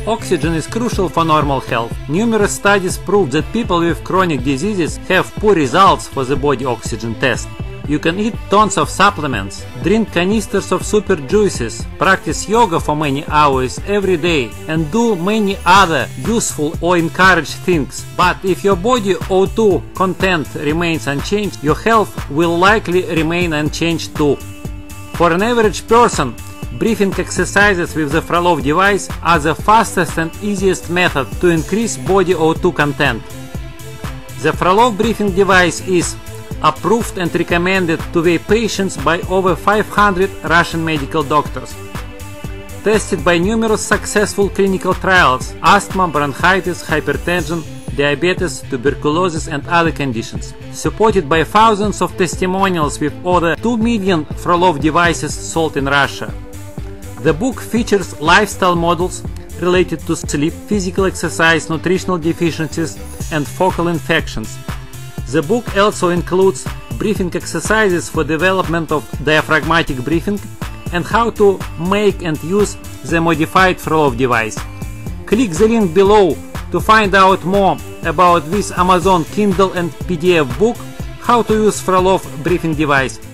Oxygen is crucial for normal health. Numerous studies prove that people with chronic diseases have poor results for the body oxygen test. You can eat tons of supplements, drink canisters of super juices, practice yoga for many hours every day, and do many other useful or encouraged things. But if your body O2 content remains unchanged, your health will likely remain unchanged too. For an average person, breathing exercises with the Frolov device are the fastest and easiest method to increase body O2 content. The Frolov breathing device is approved and recommended to their patients by over 500 Russian medical doctors. Tested by numerous successful clinical trials: asthma, bronchitis, hypertension, diabetes, tuberculosis and other conditions. Supported by thousands of testimonials with over 2 million Frolov devices sold in Russia. The book features lifestyle models related to sleep, physical exercise, nutritional deficiencies and focal infections. The book also includes breathing exercises for development of diaphragmatic breathing and how to make and use the modified Frolov device. Click the link below to find out more about this Amazon Kindle and PDF book, How to Use Frolov Breathing Device.